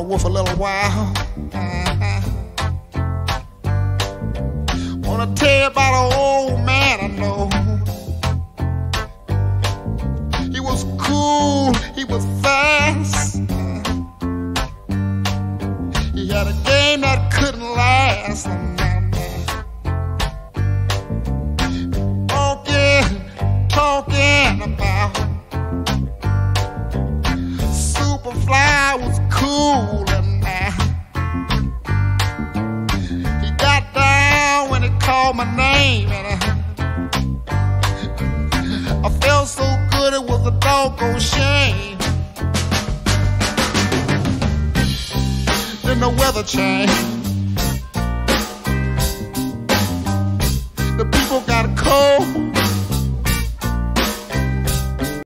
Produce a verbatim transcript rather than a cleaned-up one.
with a little while. Uh-huh. Wanna tell you about an old man I know. He was cool, he was fast. He had a game that couldn't last. Talking, talking about Superfly was cool and now he got down when he called my name, and I, I felt so good it was a doggone shame. Then the weather changed.